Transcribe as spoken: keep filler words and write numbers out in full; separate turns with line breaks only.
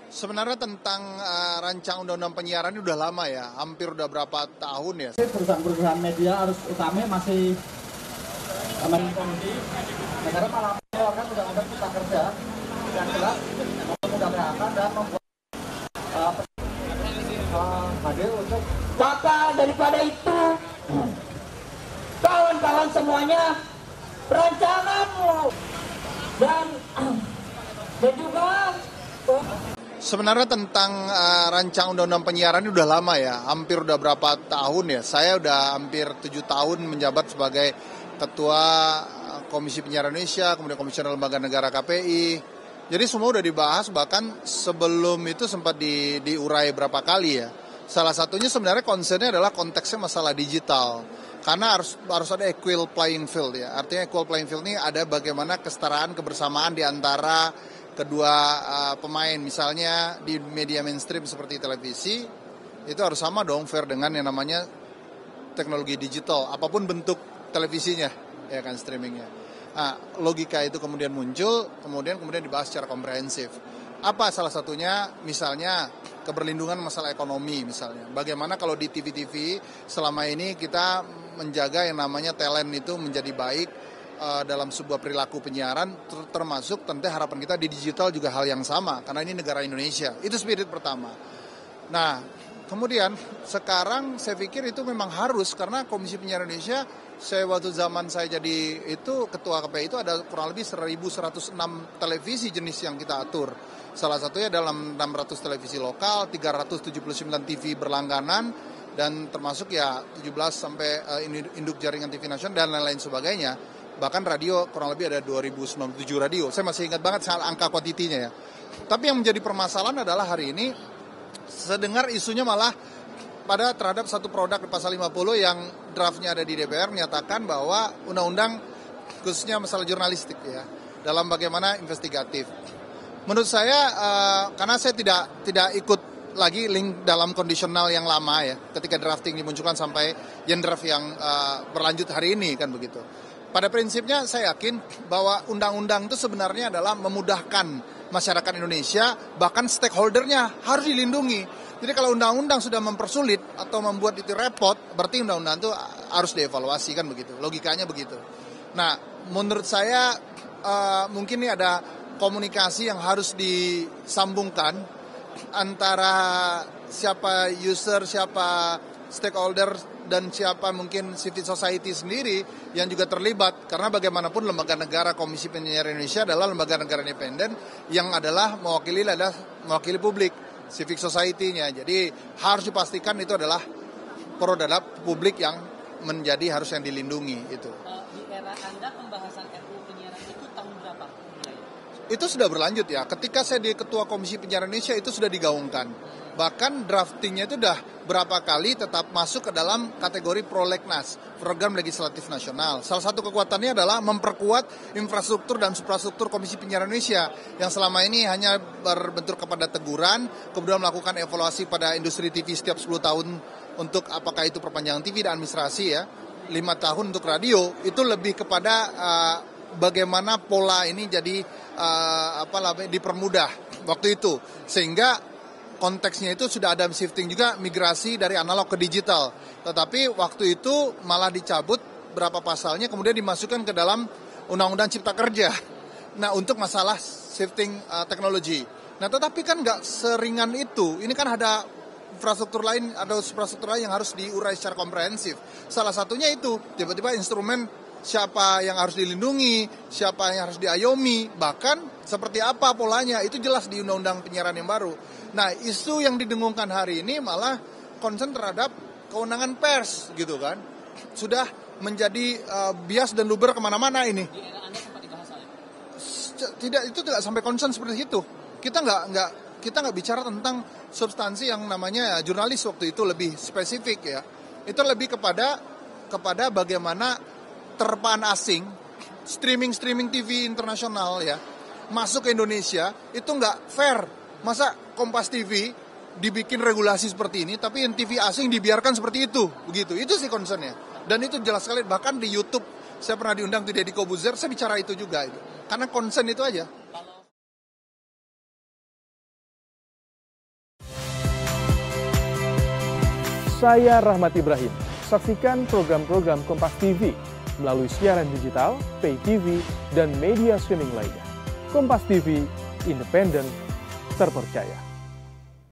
Sebenarnya tentang uh, rancang undang-undang penyiaran ini udah lama ya, hampir udah berapa tahun ya.
Perusahaan-perusahaan media harus utama masih aman kondisi negara malah mengeluarkan undang-undang cipta kerja yang jelas memudah P H K dan membuat uh, uh, hadir untuk
maka daripada itu kawan-kawan semuanya perancanganmu dan dan juga
Sebenarnya tentang uh, rancang undang-undang penyiaran ini udah lama ya, hampir udah berapa tahun ya. Saya udah hampir tujuh tahun menjabat sebagai Ketua Komisi Penyiaran Indonesia, kemudian Komisioner Lembaga Negara K P I. Jadi semua udah dibahas, bahkan sebelum itu sempat di, diurai berapa kali ya. Salah satunya sebenarnya concernnya adalah konteksnya masalah digital. Karena harus harus ada equal playing field ya. Artinya equal playing field ini ada bagaimana kesetaraan kebersamaan di antara kedua uh, pemain. Misalnya di media mainstream seperti televisi, itu harus sama dong, fair dengan yang namanya teknologi digital, apapun bentuk televisinya, ya kan, streamingnya. Nah, logika itu kemudian muncul, kemudian kemudian dibahas secara komprehensif. Apa salah satunya? Misalnya keberlindungan masalah ekonomi misalnya. Bagaimana kalau di T V-T V selama ini kita menjaga yang namanya talent itu menjadi baik uh, dalam sebuah perilaku penyiaran, ter termasuk tentu harapan kita di digital juga hal yang sama, karena ini negara Indonesia. Itu spirit pertama. Nah, kemudian sekarang saya pikir itu memang harus, karena Komisi Penyiaran Indonesia, saya waktu zaman saya jadi itu ketua K P I itu ada kurang lebih seribu seratus enam televisi jenis yang kita atur. Salah satunya dalam enam ratus televisi lokal, tiga ratus tujuh puluh sembilan T V berlangganan, dan termasuk ya tujuh belas sampai uh, induk jaringan T V nasional dan lain-lain sebagainya. Bahkan radio kurang lebih ada dua ribu sembilan puluh tujuh radio. Saya masih ingat banget soal angka kuantitinya ya. Tapi yang menjadi permasalahan adalah hari ini sedengar isunya malah pada terhadap satu produk di pasal lima puluh yang draftnya ada di D P R menyatakan bahwa undang-undang khususnya masalah jurnalistik ya, dalam bagaimana investigatif. Menurut saya uh, karena saya tidak tidak ikut lagi link dalam kondisional yang lama ya, ketika drafting dimunculkan sampai yang draft yang uh, berlanjut hari ini kan begitu. Pada prinsipnya saya yakin bahwa undang-undang itu sebenarnya adalah memudahkan masyarakat Indonesia, bahkan stakeholdernya harus dilindungi. Jadi kalau undang-undang sudah mempersulit atau membuat itu repot, berarti undang-undang itu harus dievaluasi kan begitu. Logikanya begitu. Nah, menurut saya uh, mungkin ini ada komunikasi yang harus disambungkan antara siapa user, siapa stakeholder, dan siapa mungkin civil society sendiri yang juga terlibat. Karena bagaimanapun lembaga negara Komisi Penyiaran Indonesia adalah lembaga negara independen yang adalah mewakili adalah mewakili publik, civic society-nya. Jadi harus dipastikan itu adalah produk publik yang menjadi harus yang dilindungi itu.
Uh, di era Anda pembahasan R U U penyiaran itu tahun berapa mulai?
Itu sudah berlanjut ya. Ketika saya di Ketua Komisi Penyiaran Indonesia itu sudah digaungkan. Bahkan draftingnya itu sudah berapa kali tetap masuk ke dalam kategori prolegnas, program legislatif nasional. Salah satu kekuatannya adalah memperkuat infrastruktur dan suprastruktur Komisi Penyiaran Indonesia yang selama ini hanya berbentuk kepada teguran, kemudian melakukan evaluasi pada industri T V setiap sepuluh tahun untuk apakah itu perpanjangan T V dan administrasi ya, lima tahun untuk radio. Itu lebih kepada uh, bagaimana pola ini jadi uh, apa namanya dipermudah waktu itu, sehingga konteksnya itu sudah ada shifting juga migrasi dari analog ke digital. Tetapi waktu itu malah dicabut berapa pasalnya, kemudian dimasukkan ke dalam Undang-Undang Cipta Kerja. Nah, untuk masalah shifting uh, teknologi. Nah, tetapi kan nggak seringan itu. Ini kan ada infrastruktur lain, ada infrastruktur lain yang harus diurai secara komprehensif. Salah satunya itu, tiba-tiba instrumen siapa yang harus dilindungi, siapa yang harus diayomi, bahkan seperti apa polanya, itu jelas di Undang-Undang Penyiaran yang baru. Nah, isu yang didengungkan hari ini malah concern terhadap kewenangan pers, gitu kan. Sudah menjadi uh, bias dan luber kemana-mana ini.
Di era Anda sempat dibahas soalnya?
Tidak, itu tidak sampai concern seperti itu. Kita nggak nggak kita nggak bicara tentang substansi yang namanya jurnalis waktu itu, lebih spesifik ya. Itu lebih kepada kepada bagaimana terpaan asing, streaming-streaming T V internasional ya, masuk ke Indonesia, itu nggak fair. Masa Kompas T V dibikin regulasi seperti ini, tapi yang T V asing dibiarkan seperti itu, begitu. Itu sih concernnya. Dan itu jelas sekali, bahkan di YouTube, saya pernah diundang di Deddy Kobuzer, saya bicara itu juga. Itu. Karena concern itu aja.
Saya Rahmat Ibrahim. Saksikan program-program Kompas T V melalui siaran digital, pay T V, dan media streaming lainnya. Kompas T V, independen, terpercaya.